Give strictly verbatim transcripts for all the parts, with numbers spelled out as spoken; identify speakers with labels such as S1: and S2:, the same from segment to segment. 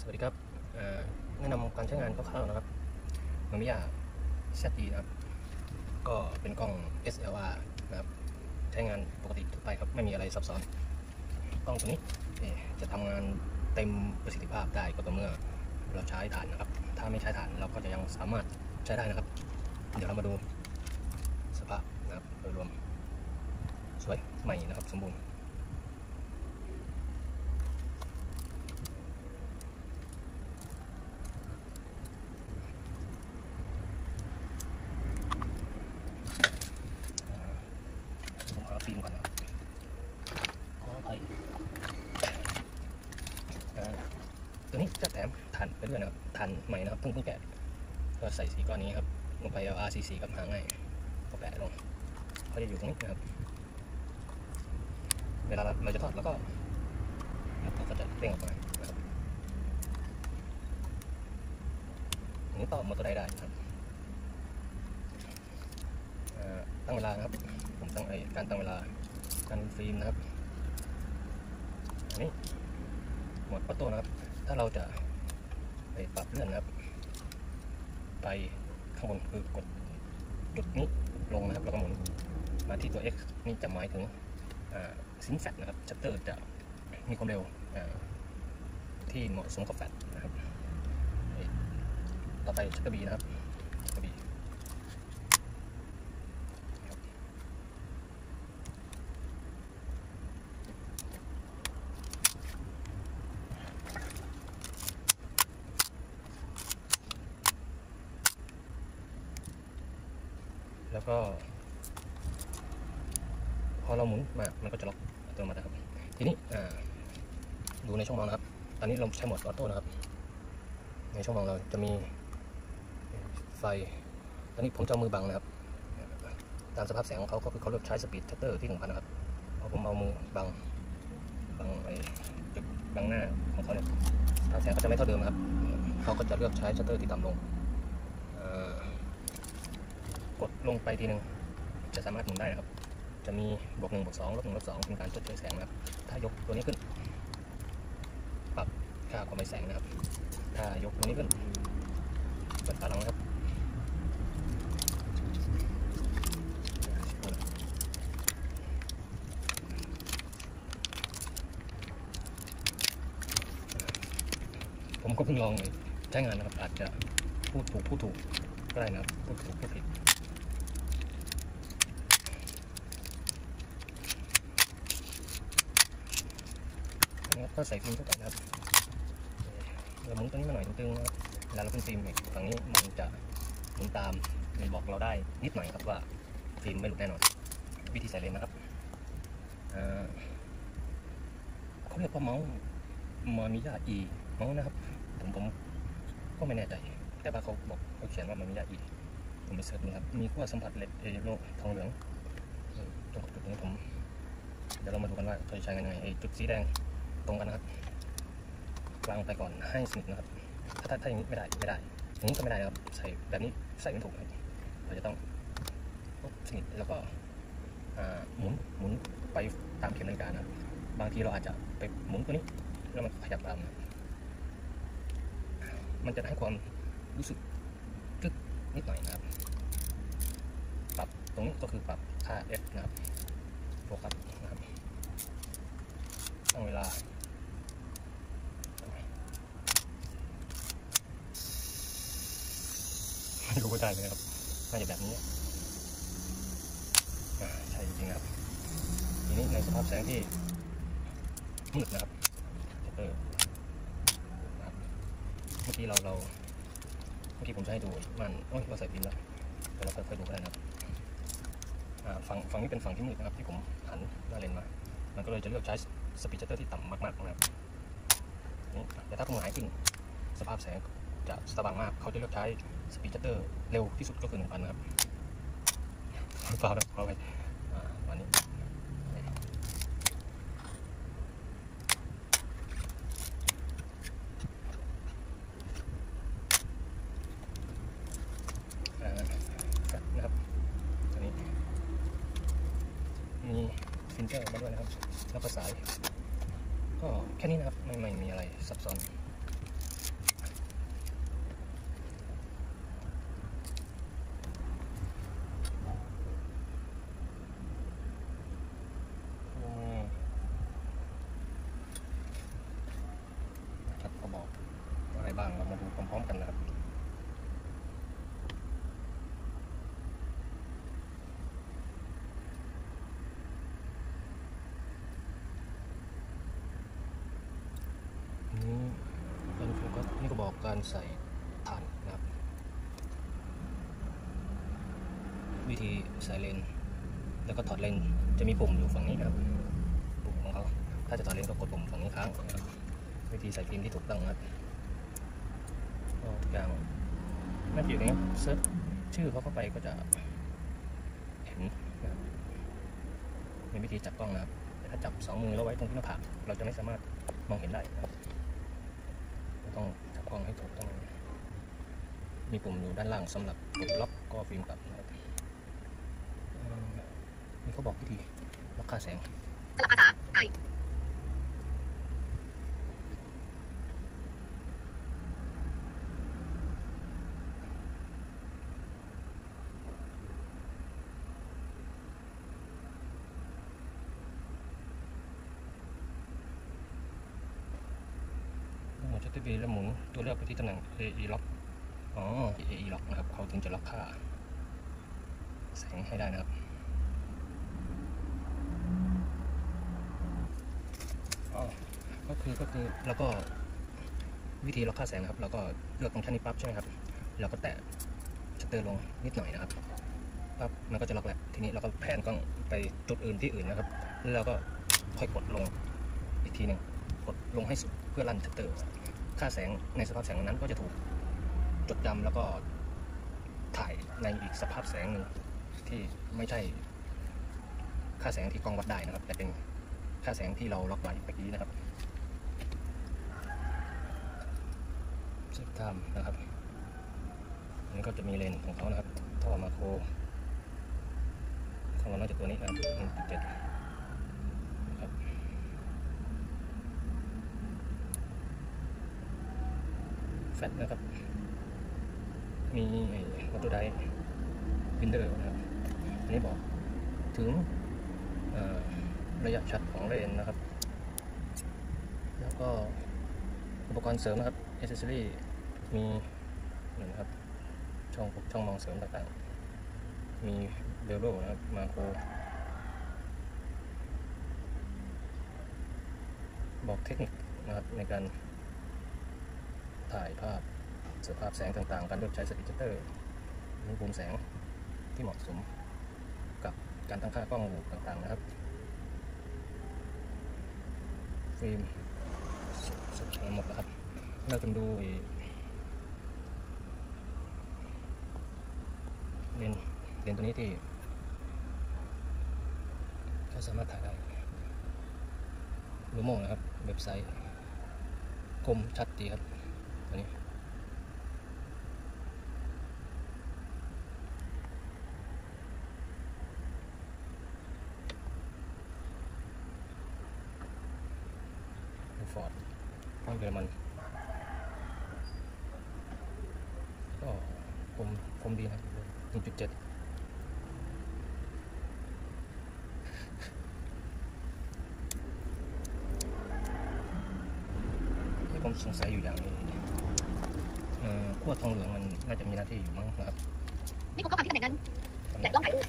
S1: วัสดีครับแนะนำการใช้งานคร่าวๆนะครับมามิยา แซด อี นะครับก็เป็นกล้อง เอส แอล อาร์ นะครับใช้งานปกติทั่วไปครับไม่มีอะไรซับซ้อนกล้องตัวนี้จะทำงานเต็มประสิทธิภาพได้ก็ต่อเมื่อเราใช้ถ่านนะครับถ้าไม่ใช้ถ่านเราก็จะยังสามารถใช้ได้นะครับเดี๋ยวเรามาดูสภาพนะครับโดยรวมสวยใหม่นะครับสมบูรณ์ฟิล์มก่อนนะขออภัยตัวนี้จะแถมถ่านไปด้วยนะครับถ่านใหม่นะครับเพิ่งเพิ่งแกะก็ใส่สีก้อนนี้ครับลงไปเอา อาร์ ซี ซี กับหาง่ายก็แปะลงเขาจะอยู่ตรงนี้นะครับเวลาเราจะทอดแล้วก็เราก็จะเร่งออกมานะครับอันนี้ต่อมอเตอร์ไดได้นะครับตั้งเวลานะครับผมตั้งไอ้การตั้งเวลาการฟิล์มนะครับอันนี้โหมดออโต้นะครับถ้าเราจะไปปรับเลื่อนนะครับไปข้างบนคือกดจุดนี้ลงนะครับแล้วก็หมุนมาที่ตัว X นี่จะหมายถึงซิงแฟตนะครับชัตเตอร์จะมีความเร็วที่เหมาะสมกับแฟตนะครับต่อไปชัตเตอร์ B นะครับชัตเตอร์ Bแล้วก็พอเราหมุนมามันก็จะล็อกอัตโนมัตินะครับทีนี้ดูในช่องมองนะครับตอนนี้เราใช้โหมดออโต้นะครับในช่องมองเราจะมีไฟตอนนี้ผมจะมือบังนะครับตามสภาพแสงของเขาก็คือเขาเลือกใช้สปีดชัตเตอร์ที่หนึ่งพันนะครับพอผมเอามือบังบังไอ้จุดบังหน้าของเขาเนี่ยสภาพแสงก็จะไม่เท่าเดิมครับเขาก็จะเลือกใช้ชัตเตอร์ที่ต่ำลงกดลงไปทีหนึ่งจะสามารถหมุนได้นะครับจะมีบวกหนึ่งบวกสองลบหนึ่งลบสองเป็นการชดเชยแสงนะครับถ้ายกตัวนี้ขึ้นปรับค่าความเป็นแสงนะครับถ้ายกตัวนี้ขึ้นเปิดฝาหลังนะครับผมก็เพิ่งลองใช้งานนะครับอาจจะพูดถูกพูดถูกก็ได้นะครับพูดถูกพูดผิดก็ใส่ฟิล์มเข้าไปนะครับเราหมุนตรงนี้มาหน่อยตึงๆนะครับเวลาเราขึ้นฟิล์มฝั่งนี้มันจะหมุนตามมันบอกเราได้นิดหน่อยครับว่าฟิล์มไม่หลุดแน่นอนวิธีใส่เลนนะครับเขาเรียกว่าเมาส์มามิยาอีเมาส์นะครับผมผมก็ไม่แน่ใจแต่ว่าเขาบอกเขาเขียนว่ามามิยาอีผมไปเสิร์ชดูครับมีขั้วสัมผัสเหล็กเอโลทองเหลืองตรงจุดนี้ผมเดี๋ยวเรามาดูกันว่าเขาจะใช้ยังไงไอ้จุดสีแดงตรงกันนะครับวางไปก่อนให้สนิทนะครับถ้าถ้าอย่างนี้ไม่ได้ไม่ได้อย่างนี้ก็ไม่ได้นะครับใส่แบบนี้ใส่ไม่ถูกครับเราจะต้องสนิทแล้วก็หมุนหมุนไปตามเข็มนาฬิกานะบางทีเราอาจจะไปหมุนตัวนี้แล้วมันขยับตามนะมันจะให้ความรู้สึกกึกนิดหน่อยนะครับปรับตรงนี้ก็คือปรับค่า F นะครับโฟกัสนะครับตั้งเวลาไม่รู้ว่าได้ไหมครับน่าจะแบบนี้ใช่จริงครับทีนี้ในสภาพแสงที่มืดนะครับเออเมื่อกี้เราเราเมื่อกี้ผมจะให้ดูมันโอ้ยเราใส่ฟิล์มแล้วเดี๋ยวเราค่อยๆดูกันนะครับฝั่งฝั่งนี้เป็นฝั่งที่มืดนะครับที่ผมหันหน้าเลนมามันก็เลยจะเลือกใช้สปีดชัตเตอร์ที่ต่ำมากๆนะครับแต่ถ้าผมหงายขึ้นสภาพแสงจะสว่างมากเขาจะเลือกใช้สปีดชัตเตอร์เร็วที่สุดก็คือหนึ่งพันนะครับเปล่าแล้วเอาไปวันนี้นะครับตัวนี้มีฟิลเตอร์มาด้วยนะครับแล้วก็สายก็แค่นี้นะครับไม่ไม่มีอะไรซับซ้อนพร้อมๆกันนะครับนี่เป็นโฟกัสนี่ก็บอกการใส่ฐานนะครับวิธีใส่เลนแล้วก็ถอดเลนจะมีปุ่มอยู่ฝั่งนี้นะครับปุ่มของเขาถ้าจะถอดเลนก็กดปุ่มฝั่งนี้ค้างนะครับวิธีใส่ฟิล์มที่ถูกต้องนะครับทุกอย่างน่าจะอยู่ในนี้เซิร์ชชื่อเขาเข้าไปก็จะเห็นนะครับมีวิธีจับกล้องนะครับแต่ถ้าจับสองมือแล้วไว้ตรงที่หน้าผากเราจะไม่สามารถมองเห็นได้นะครับต้องจับกล้องให้ถูกต้องมีปุ่มอยู่ด้านล่างสำหรับกดล็อกก็ฟิล์มกลับนะครับนี่เขาบอกวิธีล็อกค่าแสงสลับภาษาไทยหมุนชัตเตอร์บีแล้วหมุนตัวเลือกไปที่ตำแหน่ง เอ อี ล็อกอ๋อ เอ อี ล็อกนะครับเขาถึงจะล็อกค่าแสงให้ได้นะครับก็คือก็คือแล้วก็วิธีล็อกค่าแสงนะครับเราก็เลือกตรงชั้นนี้ปั๊บใช่ไหมครับเราก็แตะชัตเตอร์ลงนิดหน่อยนะครับปั๊บมันก็จะล็อกแหละทีนี้เราก็แผนกล้องไปจุดอื่นที่อื่นนะครับแล้วเราก็ค่อยกดลงอีกทีหนึ่งกดลงให้สุดเพื่อลั่นชัตเตอร์ค่าแสงในสภาพแสงนั้นก็จะถูกจดจำแล้วก็ถ่ายในอีกสภาพแสงหนึ่งที่ไม่ใช่ค่าแสงที่กล้องวัดได้นะครับแต่เป็นค่าแสงที่เราล็อกไว้เมื่อกี้นะครับเซฟไทม์นะครับอันนี้ก็จะมีเลนของเขานะครับท่อมาโครของเราน่าจะตัวนี้ครับหนึ่งจุดเจ็ดครับแฟลชนะครับมีวัตถุไดวินเดอร์นะครับอันนี้บอกถึงระยะชัดของเลนนะครับแล้วก็อุปกรณ์เสริมนะครับแอคเซสซอรี่มีนะครับช่องช่องมองเสริมต่างๆมีเบลโลนะครับมาโครบอกเทคนิคนะครับในการถ่ายภาพสภาพแสงต่างๆการเลือกใช้สปีดชัตเตอร์มีมุมแสงที่เหมาะสมกับการตั้งค่ากล้องต่างๆนะครับฟิล์มสุดหมดแล้วครับเราจะดูเลนเลนตัวนี้ที่เขาสามารถถ่ายได้รูโม่นะครับเว็บไซต์คมชัดดีครับตัวนี้ฟอร์ดห้องเยอรมันก็คมคมดีนะ หนึ่งจุดเจ็ด ที่ผมสงสัยอยู่อย่างนี้ขั้วทองเหลืองมันน่าจะมีหน้าที่อยู่มั้งนะครับนี่ผมก็ฟังที่ตำแหน่งนั้นแต่ลองถ่ายรูป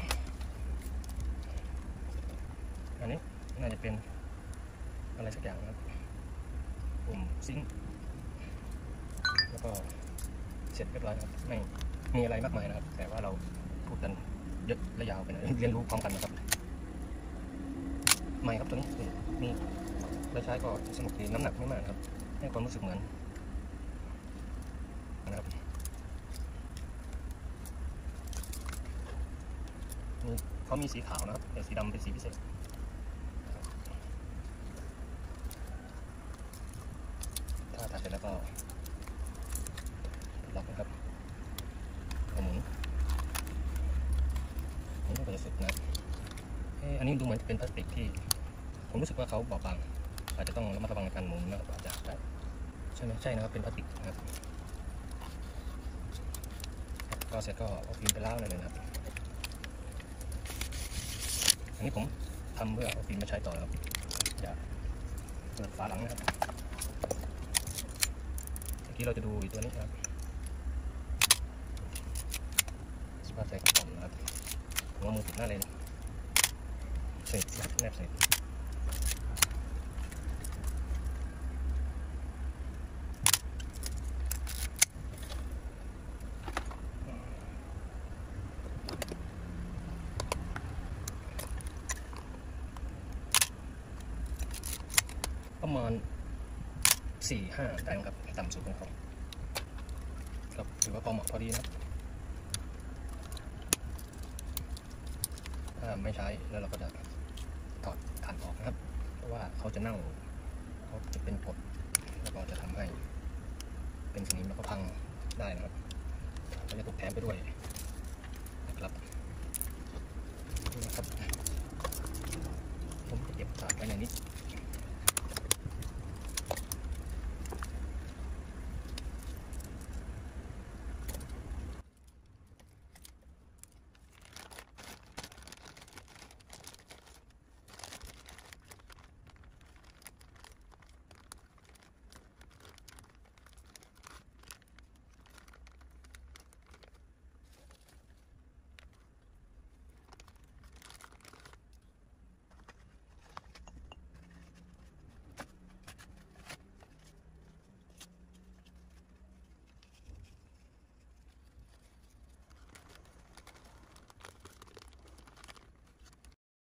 S1: อันนี้น่าจะเป็นอะไรสักอย่างนะครับปุ่มซิงค์แล้วก็เสร็จเรียบร้อยครับไม่มีอะไรมากมายนะครับแต่ว่าเราพูดกันเยอะและยาวไปหน่อยเรียนรู้พร้อมกันนะครับไม่ครับตัวนี้มีเราใช้ก็สนุกดีน้ำหนักไม่มากครับให้ความรู้สึกเหมือนนะครับนี่เขามีสีขาวนะครับแต่สีดำเป็นสีพิเศษถ้าตัดเสร็จแล้วก็ล็อกนะครับหมุนหมุนก็จะสุดนะอันนี้ดูเหมือนเป็นพลาสติกที่ผมรู้สึกว่าเขาบอบบางอาจจะต้องระมัดระวังในการหมุนนะครับอาจจะใช่ไหมใช่นะครับเป็นพลาสติกนะครับก็เสร็จก็เอาฟิล์มไปล้างเลยนะครับอันนี้ผมทำเพื่อเอาฟิล์มมาใช้ต่อครับอย่าเปิดฝาหลังนะครับที่เราจะดูตัวนี้ครับสภาพใส่กระป๋องนะครับผมว่ามือติดหน้าเลยสนิทแนบสนิทประมาณสี่ห้าแต้มครับต่ำสุดของเขาครับถือว่าพอเหมาะพอดีนะถ้าไม่ใช้แล้วเราก็จะถอดฐานออกนะครับเพราะว่าเขาจะเน่าเขาจะเป็นกรดแล้วก็จะทำให้เป็นสนิมแล้วก็พังได้นะครับเราจะถูกแถมไปด้วยนะครับนี่นะครับผมจะเก็บถาดไว้ในนี้